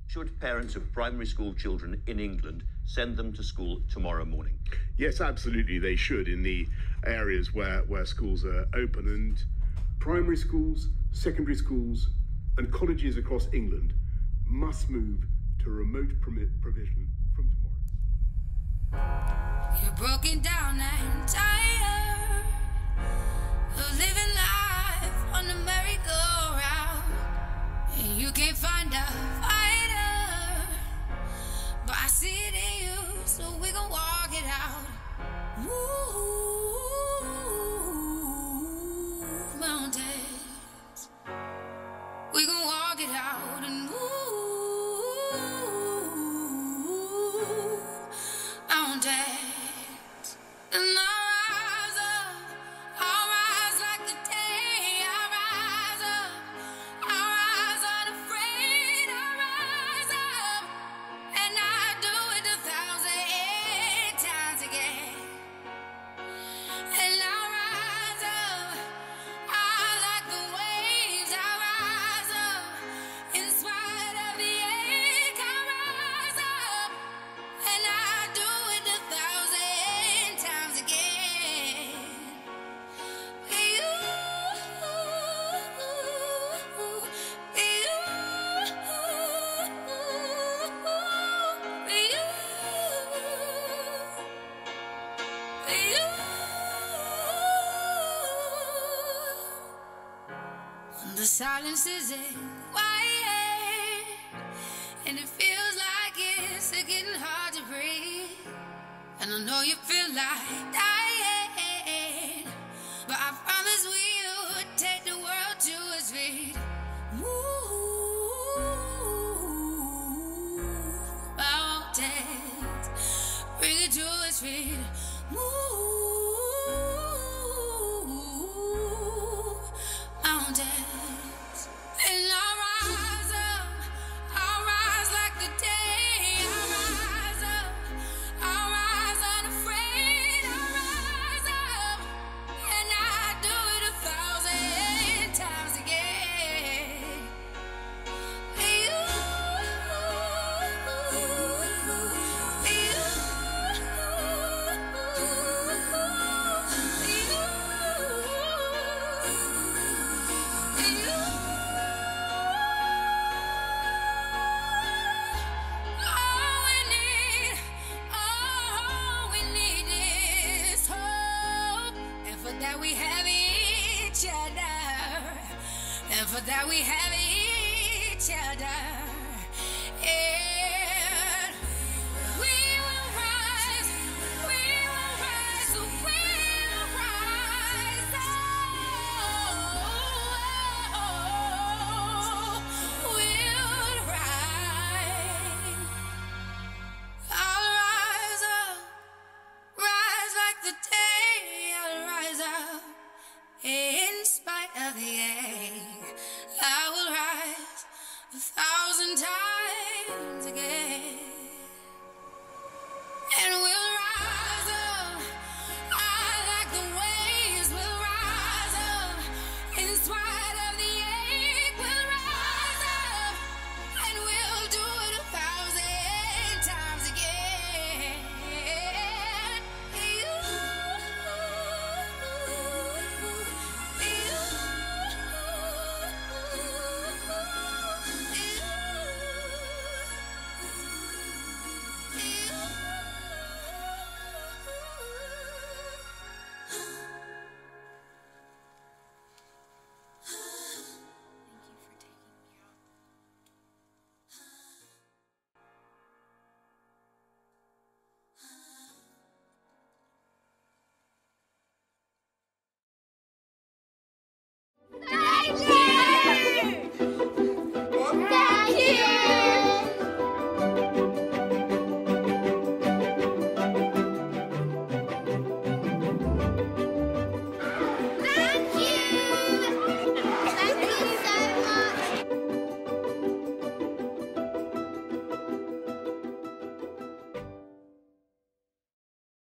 Should parents of primary school children in England send them to school tomorrow morning? Yes, absolutely, they should in the areas where schools are open. And primary schools, secondary schools, and colleges across England must move to remote provision from tomorrow. You're broken down and tired of living life on the merry-go-round, and you can't find a fighter, but I see it in you, so we gon' walk it out. Move mountains, we gon' walk it out and move mountains. And I'll rise like the day. I'll rise unafraid. I'll rise up, and I'll do it 1,000 times again. And I'll rise up, like the waves. I'll rise up, in spite of the ache. I'll rise up, and I'll do it 1,000 times again. The silence isn't quiet, and it feels like it's getting hard to breathe. And I know you feel like dying, but I promise we would take the world to its feet. Move mountains, bring it to its feet. Move mountains, and I'll rise like the day. I'll rise unafraid. I'll rise up, and I'll do it 1,000 times again. All we need is hope, and for that we have each other, and for that we have each other.